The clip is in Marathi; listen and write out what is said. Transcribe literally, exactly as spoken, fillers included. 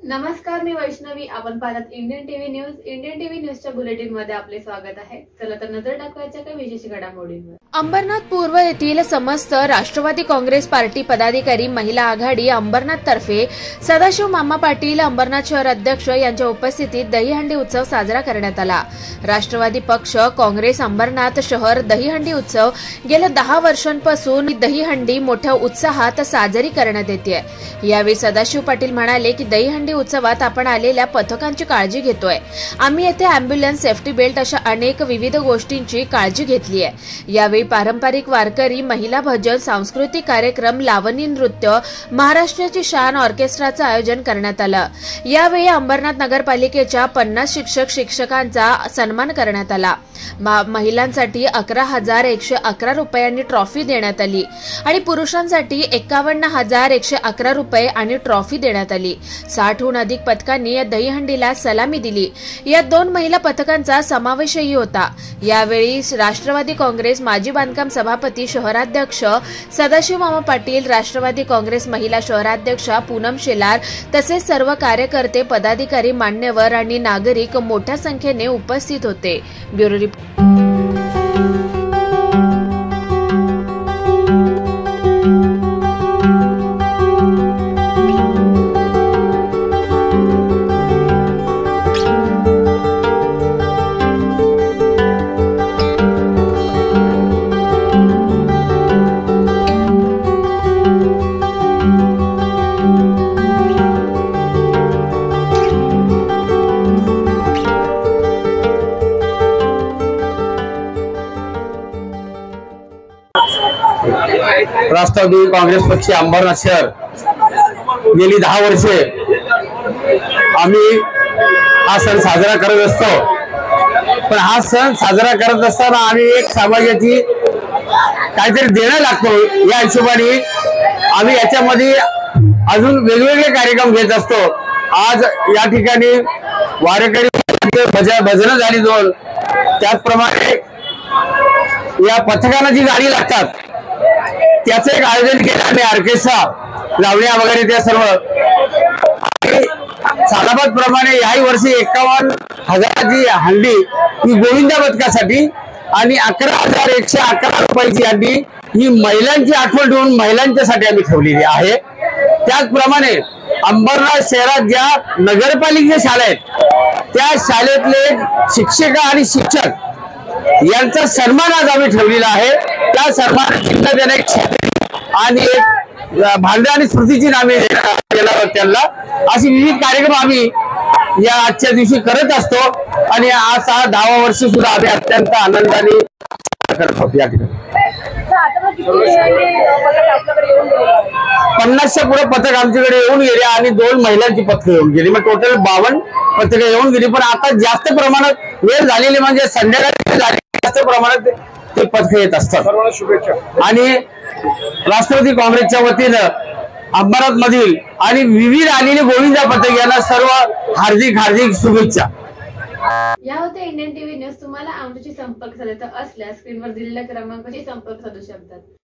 नमस्कार, मी वैष्णवी. आपण पाहतात Indian TV news. Indian TV न्यूजच्या बुलेटिन मध्ये आपले स्वागत आहे. चला तर नजर टाकूयाच्या काही विशेष घडामोडींवर. अंबरनाथ पूर्व येथील समस्त राष्ट्रवादी काँग्रेस पार्टी पदाधिकारी महिला आघाडी अंबरनाथ तर्फे सदाशिव मामा पाटील अंबरनाथ शहर अध्यक्ष यांच्या उपस्थितीत दहीहंडी उत्सव साजरा करण्यात आला. राष्ट्रवादी पक्ष काँग्रेस अंबरनाथ शहर दहीहंडी उत्सव गेल्या दहा वर्षांपासून दहीहंडी मोठ्या उत्साहात साजरी करण्यात येते. यावेळी सदाशिव पाटील म्हणाले की दहीहंडी उत्सवात आपण आलेल्या पथकांची काळजी घेतोय. आम्ही येथे अँब्युलन्स, सेफ्टी बेल्ट अशा अनेक विविध गोष्टींची काळजी घेतली आहे. यावेळी पारंपरिक वारकरी, महिला भजन, सांस्कृतिक कार्यक्रम, लावणी नृत्य, महाराष्ट्राची शान ऑर्केस्ट्राचं आयोजन करण्यात आलं. यावेळी अंबरनाथ नगरपालिकेच्या पन्नास शिक्षक शिक्षकांचा सन्मान करण्यात आला. महिलांसाठी अकरा हजार एकशे अकरा रुपयांनी ट्रॉफी देण्यात आली आणि पुरुषांसाठी एकावन्न हजार एकशे अकरा रुपये आणि ट्रॉफी देण्यात आली. साठहून अधिक पथकांनी या दहीहंडीला सलामी दिली. यात दोन महिला पथकांचा समावेशही होता. यावेळी राष्ट्रवादी काँग्रेस माजी बांधकाम सभापती शहराध्यक्ष सदाशिव मामा पाटील, राष्ट्रवादी काँग्रेस महिला शहराध्यक्षा पूनम शेलार तसेच सर्व कार्यकर्ते, पदाधिकारी, मान्यवर आणि नागरिक मोठ्या संख्येने उपस्थित होते. Bureau report. राष्ट्रवादी काँग्रेस पक्ष अंबरनाथ शहर गेली दहा वर्षे आम्ही हा सण साजरा करत असतो. पण हा सण साजरा करत असताना आम्ही एक समाजाची काहीतरी देणं लागतो. या हिशोबाने आम्ही याच्यामध्ये अजून वेगवेगळे कार्यक्रम घेत असतो. आज या ठिकाणी वारकरी भजन झाली दोन, त्याचप्रमाणे या पथकांना जी गाडी लागतात त्याचं एक आयोजन केलं आम्ही. ऑर्केस्ट्रा, लावण्या वगैरे त्या सर्व सालाबाद प्रमाणे याही वर्षी एकावन्न हजाराची हंडी ही गोविंदा पथकासाठी आणि अकरा हजार एकशे अकरा रुपयाची हंडी ही महिलांची आठवण ठेवून महिलांच्यासाठी आम्ही ठेवलेली आहे. त्याचप्रमाणे अंबरनाथ शहरात ज्या नगरपालिकेच्या शाळा आहेत त्या शाळेतले शिक्षिका आणि शिक्षक यांचा सन्मान आज आम्ही ठेवलेला आहे. त्या सन्मानाला त्यांना एक आणि एक भांडे आणि स्मृतीची नामे त्यांना अशी विविध कार्यक्रम आम्ही या आजच्या दिवशी करत असतो. आणि आज हा दहावा वर्ष सुद्धा आम्ही अत्यंत आनंदाने करत आहोत. या ठिकाणी पन्नासच्या पुढे पथक आमच्याकडे येऊन गेले आणि दोन महिलांची पथकं येऊन गेली. मग टोटल बावन्न पथकं येऊन गेली. पण आता जास्त प्रमाणात वेळ झालेली म्हणजे संध्याकाळी जास्त प्रमाणात ते पथकं येत असतात. शुभेच्छा. आणि राष्ट्रवादी काँग्रेसच्या वतीनं अंबरनाथ मधील आणि विविध आलेले गोविंदा पथक यांना सर्व हार्दिक हार्दिक शुभेच्छा. या होत्या इंडियन टीव्ही न्यूज. तुम्हाला आमच्याशी संपर्क साधायचा असल्यास स्क्रीनवर दिलेल्या क्रमांकाशी संपर्क साधू शकतात.